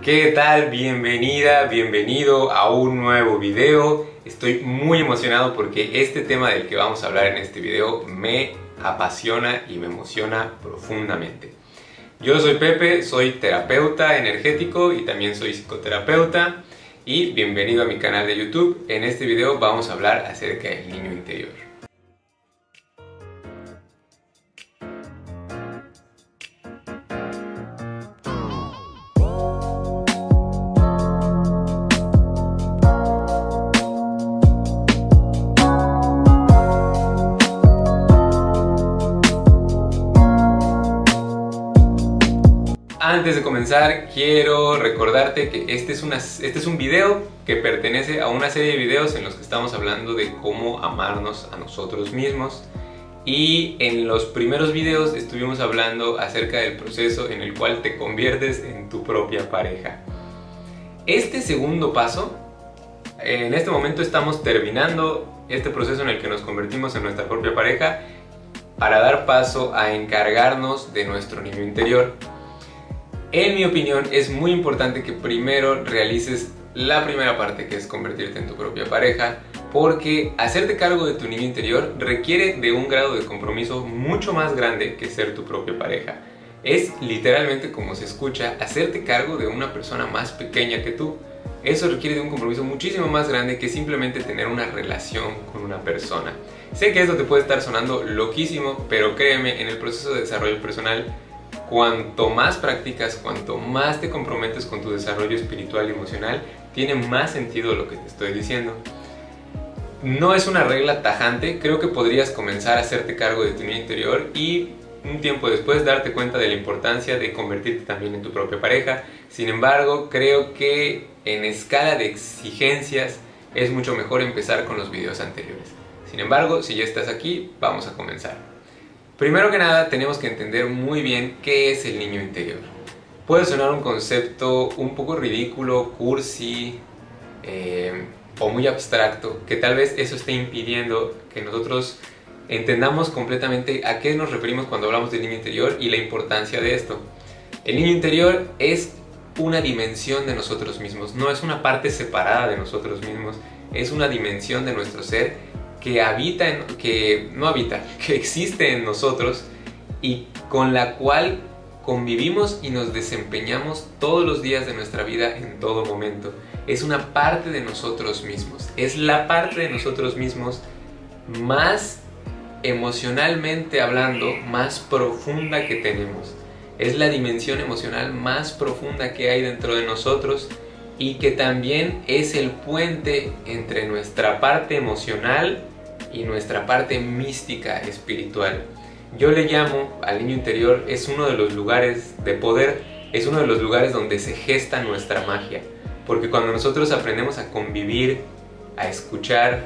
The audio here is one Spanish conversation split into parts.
¿Qué tal? Bienvenida, bienvenido a un nuevo video. Estoy muy emocionado porque este tema del que vamos a hablar en este video me apasiona y me emociona profundamente. Yo soy Pepe, soy terapeuta energético y también soy psicoterapeuta y bienvenido a mi canal de YouTube. En este video vamos a hablar acerca del niño interior. Antes de comenzar, quiero recordarte que este es un video que pertenece a una serie de videos en los que estamos hablando de cómo amarnos a nosotros mismos. Y en los primeros videos estuvimos hablando acerca del proceso en el cual te conviertes en tu propia pareja. Este segundo paso, en este momento estamos terminando este proceso en el que nos convertimos en nuestra propia pareja para dar paso a encargarnos de nuestro niño interior. En mi opinión, es muy importante que primero realices la primera parte, que es convertirte en tu propia pareja, porque hacerte cargo de tu niño interior requiere de un grado de compromiso mucho más grande que ser tu propia pareja. Es literalmente, como se escucha, hacerte cargo de una persona más pequeña que tú. Eso requiere de un compromiso muchísimo más grande que simplemente tener una relación con una persona. Sé que esto te puede estar sonando loquísimo, pero créeme, en el proceso de desarrollo personal, cuanto más practicas, cuanto más te comprometes con tu desarrollo espiritual y emocional, tiene más sentido lo que te estoy diciendo. No es una regla tajante, creo que podrías comenzar a hacerte cargo de tu niño interior y un tiempo después darte cuenta de la importancia de convertirte también en tu propia pareja. Sin embargo, creo que en escala de exigencias es mucho mejor empezar con los videos anteriores. Sin embargo, si ya estás aquí, vamos a comenzar. Primero que nada, tenemos que entender muy bien qué es el niño interior. Puede sonar un concepto un poco ridículo, cursi o muy abstracto, que tal vez eso esté impidiendo que nosotros entendamos completamente a qué nos referimos cuando hablamos del niño interior y la importancia de esto. El niño interior es una dimensión de nosotros mismos, no es una parte separada de nosotros mismos, es una dimensión de nuestro ser que existe en nosotros y con la cual convivimos y nos desempeñamos todos los días de nuestra vida en todo momento. Es una parte de nosotros mismos, es la parte de nosotros mismos más emocionalmente hablando, más profunda que tenemos. Es la dimensión emocional más profunda que hay dentro de nosotros y que también es el puente entre nuestra parte emocional y nuestra parte mística espiritual. Yo le llamo al niño interior, es uno de los lugares de poder, es uno de los lugares donde se gesta nuestra magia, porque cuando nosotros aprendemos a convivir, a escuchar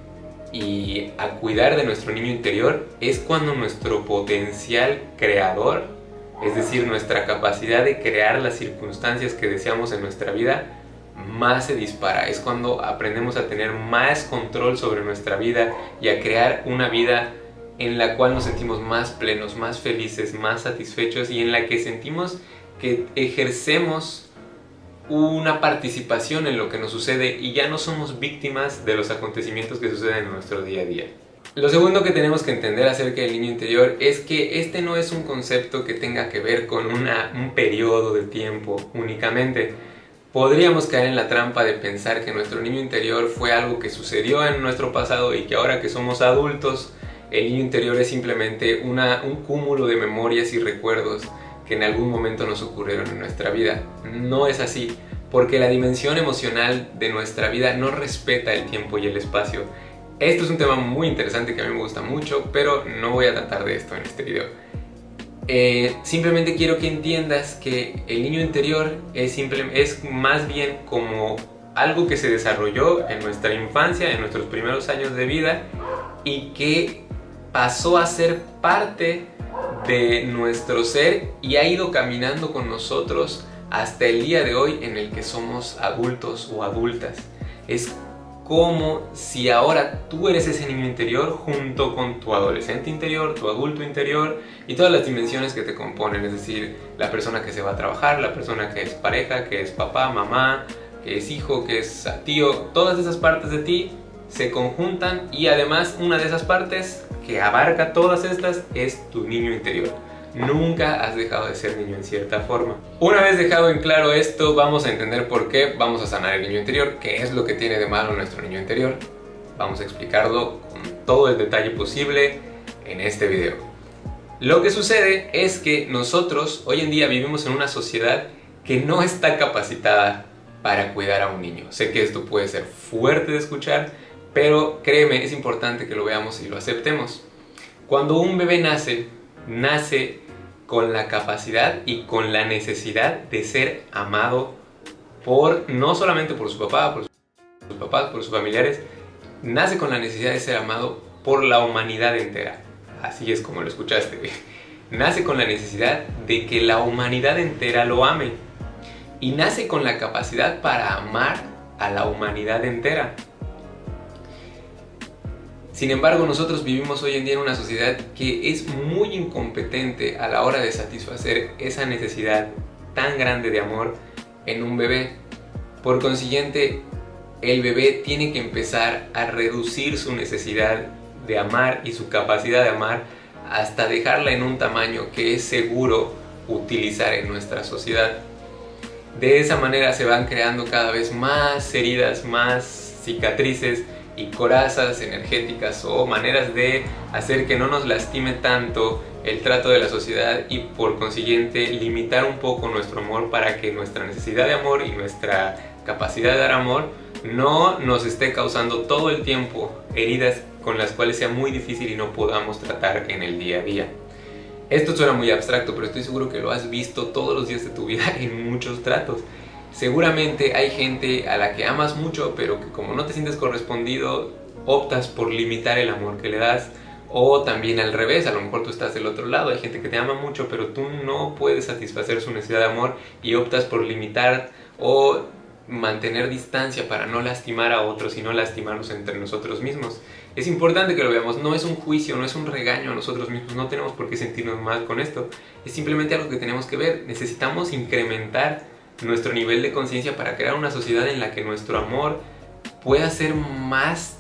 y a cuidar de nuestro niño interior, es cuando nuestro potencial creador, es decir, nuestra capacidad de crear las circunstancias que deseamos en nuestra vida, más se dispara. Es cuando aprendemos a tener más control sobre nuestra vida y a crear una vida en la cual nos sentimos más plenos, más felices, más satisfechos y en la que sentimos que ejercemos una participación en lo que nos sucede y ya no somos víctimas de los acontecimientos que suceden en nuestro día a día. Lo segundo que tenemos que entender acerca del niño interior es que este no es un concepto que tenga que ver con un periodo de tiempo únicamente. Podríamos caer en la trampa de pensar que nuestro niño interior fue algo que sucedió en nuestro pasado y que ahora que somos adultos, el niño interior es simplemente un cúmulo de memorias y recuerdos que en algún momento nos ocurrieron en nuestra vida. No es así, porque la dimensión emocional de nuestra vida no respeta el tiempo y el espacio. Esto es un tema muy interesante que a mí me gusta mucho, pero no voy a tratar de esto en este video. Simplemente quiero que entiendas que el niño interior es más bien como algo que se desarrolló en nuestra infancia, en nuestros primeros años de vida y que pasó a ser parte de nuestro ser y ha ido caminando con nosotros hasta el día de hoy en el que somos adultos o adultas. Es como si ahora tú eres ese niño interior junto con tu adolescente interior, tu adulto interior y todas las dimensiones que te componen, es decir, la persona que se va a trabajar, la persona que es pareja, que es papá, mamá, que es hijo, que es tío, todas esas partes de ti se conjuntan y además una de esas partes que abarca todas estas es tu niño interior. Nunca has dejado de ser niño en cierta forma. Una vez dejado en claro esto, vamos a entender por qué vamos a sanar el niño interior, qué es lo que tiene de malo nuestro niño interior. Vamos a explicarlo con todo el detalle posible en este video. Lo que sucede es que nosotros hoy en día vivimos en una sociedad que no está capacitada para cuidar a un niño. Sé que esto puede ser fuerte de escuchar, pero créeme, es importante que lo veamos y lo aceptemos. Cuando un bebé nace con la capacidad y con la necesidad de ser amado no solamente por su papá, por sus papás, por sus familiares, nace con la necesidad de ser amado por la humanidad entera. Así es como lo escuchaste. Nace con la necesidad de que la humanidad entera lo ame. Y nace con la capacidad para amar a la humanidad entera. Sin embargo, nosotros vivimos hoy en día en una sociedad que es muy incompetente a la hora de satisfacer esa necesidad tan grande de amor en un bebé. Por consiguiente, el bebé tiene que empezar a reducir su necesidad de amar y su capacidad de amar hasta dejarla en un tamaño que es seguro utilizar en nuestra sociedad. De esa manera se van creando cada vez más heridas, más cicatrices y corazas energéticas o maneras de hacer que no nos lastime tanto el trato de la sociedad y por consiguiente limitar un poco nuestro amor para que nuestra necesidad de amor y nuestra capacidad de dar amor no nos esté causando todo el tiempo heridas con las cuales sea muy difícil y no podamos tratar en el día a día. Esto suena muy abstracto, pero estoy seguro que lo has visto todos los días de tu vida en muchos tratos. Seguramente hay gente a la que amas mucho, pero que como no te sientes correspondido, optas por limitar el amor que le das. O también al revés, a lo mejor tú estás del otro lado, hay gente que te ama mucho, pero tú no puedes satisfacer su necesidad de amor y optas por limitar o mantener distancia para no lastimar a otros y no lastimarnos entre nosotros mismos. Es importante que lo veamos, no es un juicio, no es un regaño a nosotros mismos, no tenemos por qué sentirnos mal con esto. Es simplemente algo que tenemos que ver, necesitamos incrementar nuestro nivel de conciencia para crear una sociedad en la que nuestro amor pueda ser más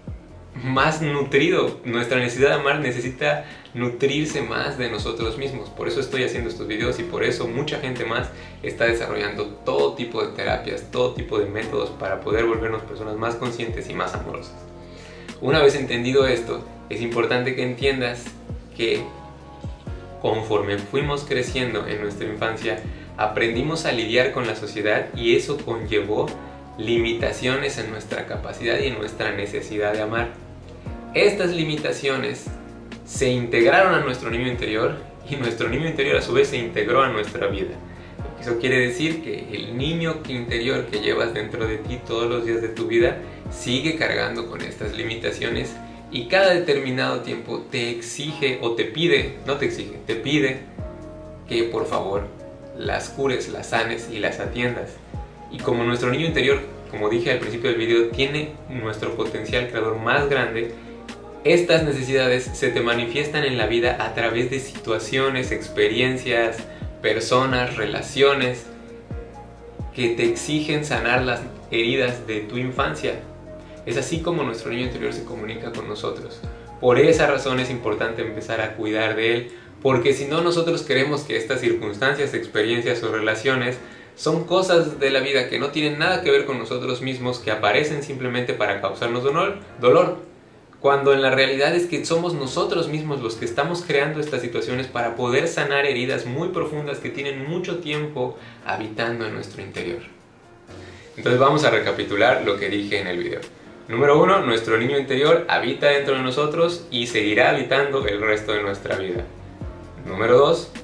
nutrido. Nuestra necesidad de amar necesita nutrirse más de nosotros mismos. Por eso estoy haciendo estos videos y por eso mucha gente más está desarrollando todo tipo de terapias, todo tipo de métodos para poder volvernos personas más conscientes y más amorosas. Una vez entendido esto, es importante que entiendas que conforme fuimos creciendo en nuestra infancia, aprendimos a lidiar con la sociedad y eso conllevó limitaciones en nuestra capacidad y en nuestra necesidad de amar. Estas limitaciones se integraron a nuestro niño interior y nuestro niño interior a su vez se integró a nuestra vida. Eso quiere decir que el niño interior que llevas dentro de ti todos los días de tu vida sigue cargando con estas limitaciones y cada determinado tiempo te exige o te pide, no te exige, te pide que por favor las cures, las sanes y las atiendas. Y como nuestro niño interior, como dije al principio del video, tiene nuestro potencial creador más grande, estas necesidades se te manifiestan en la vida a través de situaciones, experiencias, personas, relaciones que te exigen sanar las heridas de tu infancia. Es así como nuestro niño interior se comunica con nosotros. Por esa razón es importante empezar a cuidar de él, porque si no nosotros creemos que estas circunstancias, experiencias o relaciones son cosas de la vida que no tienen nada que ver con nosotros mismos, que aparecen simplemente para causarnos dolor, cuando en la realidad es que somos nosotros mismos los que estamos creando estas situaciones para poder sanar heridas muy profundas que tienen mucho tiempo habitando en nuestro interior. Entonces vamos a recapitular lo que dije en el video. Número 1, nuestro niño interior habita dentro de nosotros y seguirá habitando el resto de nuestra vida. Número 2,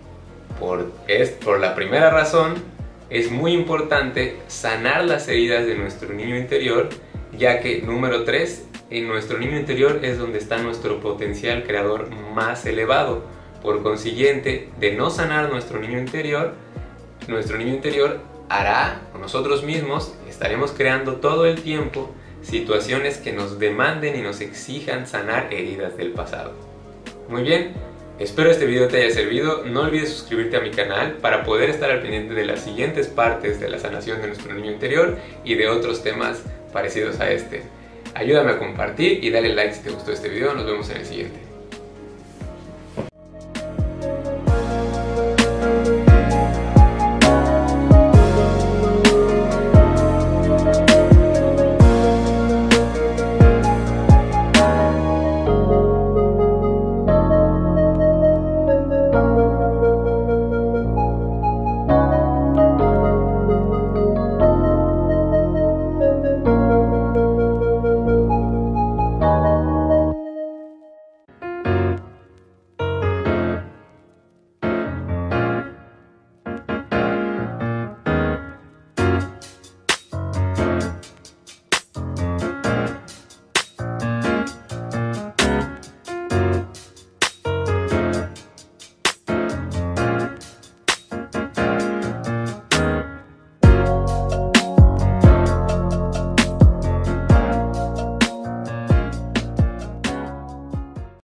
por la primera razón, es muy importante sanar las heridas de nuestro niño interior, ya que número 3, en nuestro niño interior es donde está nuestro potencial creador más elevado. Por consiguiente, de no sanar nuestro niño interior hará, o nosotros mismos, estaremos creando todo el tiempo situaciones que nos demanden y nos exijan sanar heridas del pasado. Muy bien, espero este video te haya servido. No olvides suscribirte a mi canal para poder estar al pendiente de las siguientes partes de la sanación de nuestro niño interior y de otros temas parecidos a este. Ayúdame a compartir y dale like si te gustó este video. Nos vemos en el siguiente.